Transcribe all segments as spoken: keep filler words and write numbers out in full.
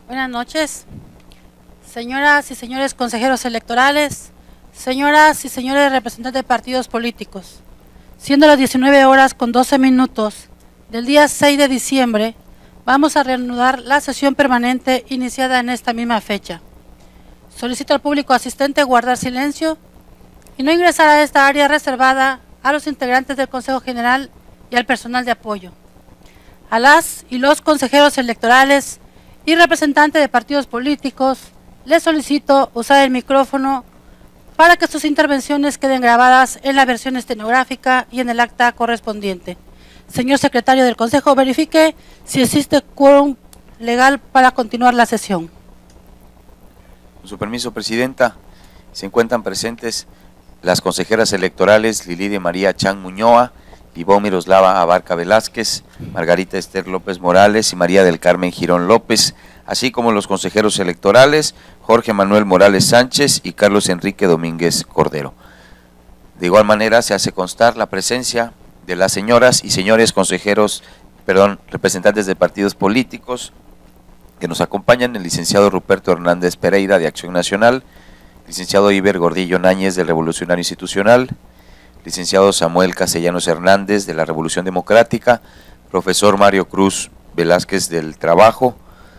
Buenas noches, señoras y señores consejeros electorales, señoras y señores representantes de partidos políticos. Siendo las diecinueve horas con doce minutos del día seis de diciembre, vamos a reanudar la sesión permanente iniciada en esta misma fecha. Solicito al público asistente guardar silencio y no ingresar a esta área reservada a los integrantes del Consejo General y al personal de apoyo. A las y los consejeros electorales y representantes de partidos políticos, les solicito usar el micrófono para que sus intervenciones queden grabadas en la versión estenográfica y en el acta correspondiente. Señor secretario del Consejo, verifique si existe quórum legal para continuar la sesión. Con su permiso, Presidenta, se encuentran presentes las consejeras electorales Lilidia María Chan Muñoa, Ivonne Miroslava Abarca Velázquez, Margarita Esther López Morales y María del Carmen Girón López, así como los consejeros electorales Jorge Manuel Morales Sánchez y Carlos Enrique Domínguez Cordero. De igual manera, se hace constar la presencia de las señoras y señores consejeros, perdón, representantes de partidos políticos que nos acompañan: el licenciado Ruperto Hernández Pereira de Acción Nacional, licenciado Iber Gordillo Náñez del Revolucionario Institucional, licenciado Samuel Castellanos Hernández de la Revolución Democrática, profesor Mario Cruz Velázquez del Trabajo,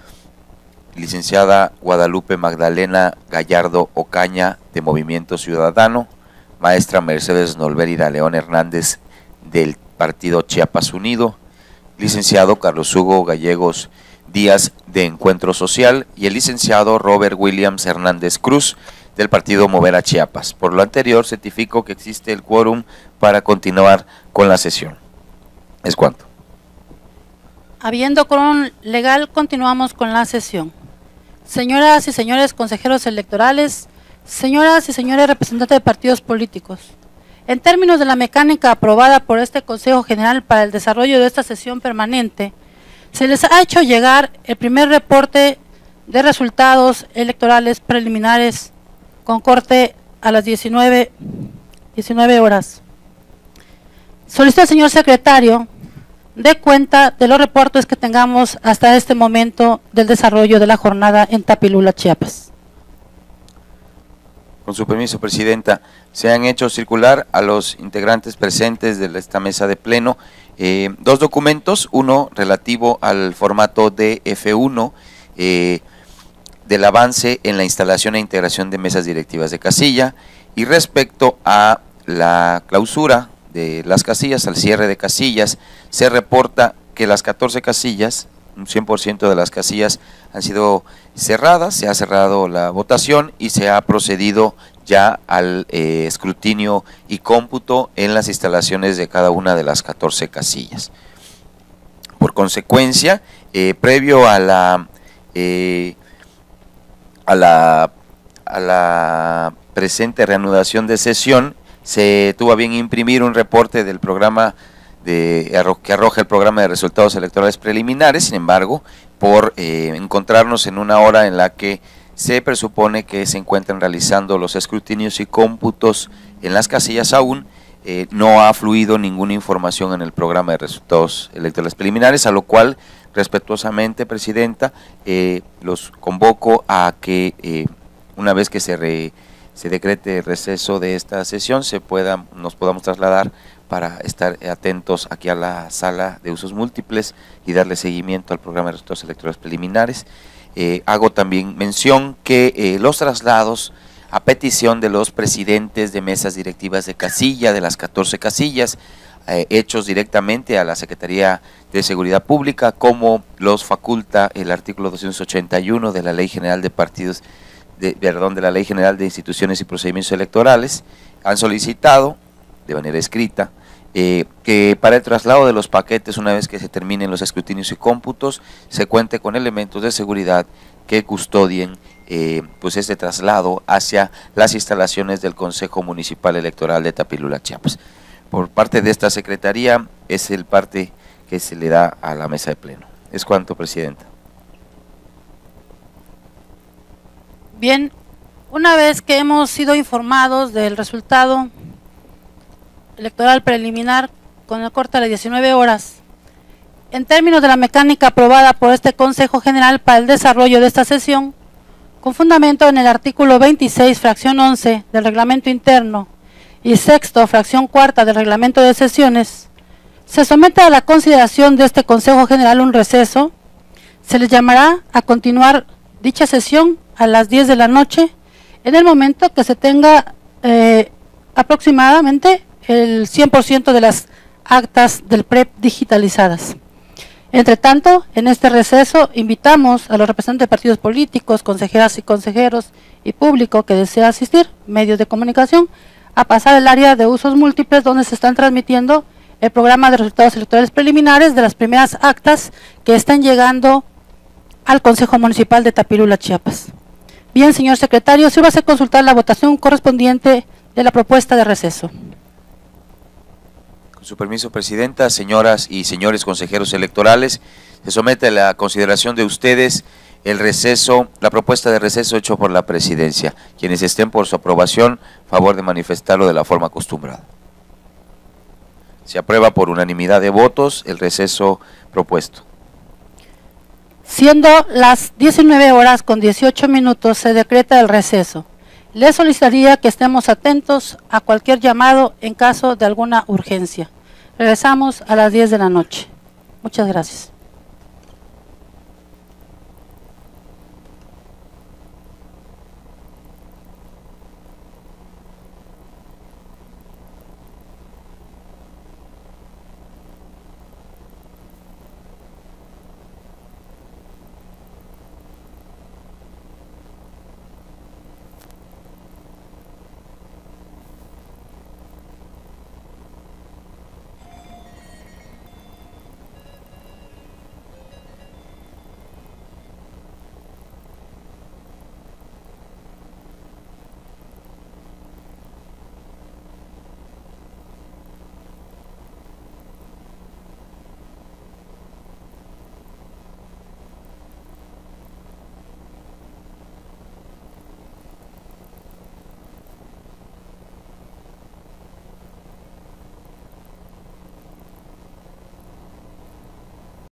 licenciada Guadalupe Magdalena Gallardo Ocaña de Movimiento Ciudadano, maestra Mercedes Nolvérida León Hernández del Partido Chiapas Unido, licenciado Carlos Hugo Gallegos Díaz de Encuentro Social y el licenciado Robert Williams Hernández Cruz del Partido Mover a Chiapas. Por lo anterior, certifico que existe el quórum para continuar con la sesión. Es cuanto. Habiendo quórum legal, continuamos con la sesión. Señoras y señores consejeros electorales, señoras y señores representantes de partidos políticos, en términos de la mecánica aprobada por este Consejo General para el desarrollo de esta sesión permanente, se les ha hecho llegar el primer reporte de resultados electorales preliminares con corte a las diecinueve horas. Solicito al señor secretario de cuenta de los reportes que tengamos hasta este momento del desarrollo de la jornada en Tapilula, Chiapas. Con su permiso, Presidenta, se han hecho circular a los integrantes presentes de esta mesa de pleno eh, dos documentos, uno relativo al formato de F uno, eh, del avance en la instalación e integración de mesas directivas de casilla, y respecto a la clausura de las casillas, al cierre de casillas, se reporta que las catorce casillas, un cien por ciento de las casillas han sido cerradas, se ha cerrado la votación y se ha procedido ya al eh, escrutinio y cómputo en las instalaciones de cada una de las catorce casillas. Por consecuencia, eh, previo a la... Eh, A la, a la presente reanudación de sesión, se tuvo a bien imprimir un reporte del programa de, que arroja el programa de resultados electorales preliminares. Sin embargo, por eh, encontrarnos en una hora en la que se presupone que se encuentran realizando los escrutinios y cómputos en las casillas aún, eh, no ha fluido ninguna información en el programa de resultados electorales preliminares, a lo cual respetuosamente, Presidenta, eh, los convoco a que eh, una vez que se, re, se decrete el receso de esta sesión, se pueda, nos podamos trasladar para estar atentos aquí a la sala de usos múltiples y darle seguimiento al programa de resultados electorales preliminares. Eh, hago también mención que eh, los traslados a petición de los presidentes de mesas directivas de casilla, de las catorce casillas, eh, hechos directamente a la Secretaría de Seguridad Pública, como los faculta el artículo doscientos ochenta y uno de la Ley General de Partidos, de, perdón, de la Ley General de Instituciones y Procedimientos Electorales, han solicitado de manera escrita eh, que para el traslado de los paquetes, una vez que se terminen los escrutinios y cómputos, se cuente con elementos de seguridad que custodien eh, pues este traslado hacia las instalaciones del Consejo Municipal Electoral de Tapilula, Chiapas. Por parte de esta Secretaría es el parte que se le da a la mesa de pleno. Es cuanto, Presidenta. Bien, una vez que hemos sido informados del resultado electoral preliminar con el corte a las diecinueve horas en términos de la mecánica aprobada por este Consejo General para el desarrollo de esta sesión, con fundamento en el artículo veintiséis, fracción once del Reglamento Interno y sexto, fracción cuarta del Reglamento de Sesiones, se somete a la consideración de este Consejo General un receso. Se les llamará a continuar dicha sesión a las diez de la noche, en el momento que se tenga eh, aproximadamente el cien por ciento de las actas del P R E P digitalizadas. Entre tanto, en este receso invitamos a los representantes de partidos políticos, consejeras y consejeros y público que desea asistir, medios de comunicación, a pasar el área de usos múltiples donde se están transmitiendo el programa de resultados electorales preliminares de las primeras actas que están llegando al Consejo Municipal de Tapirula, Chiapas. Bien, señor secretario, se va a hacer consultar la votación correspondiente de la propuesta de receso. Con su permiso, presidenta, señoras y señores consejeros electorales, se somete a la consideración de ustedes el receso, la propuesta de receso hecho por la presidencia. Quienes estén por su aprobación, favor de manifestarlo de la forma acostumbrada. Se aprueba por unanimidad de votos el receso propuesto. Siendo las diecinueve horas con dieciocho minutos, se decreta el receso. Les solicitaría que estemos atentos a cualquier llamado en caso de alguna urgencia. Regresamos a las diez de la noche. Muchas gracias.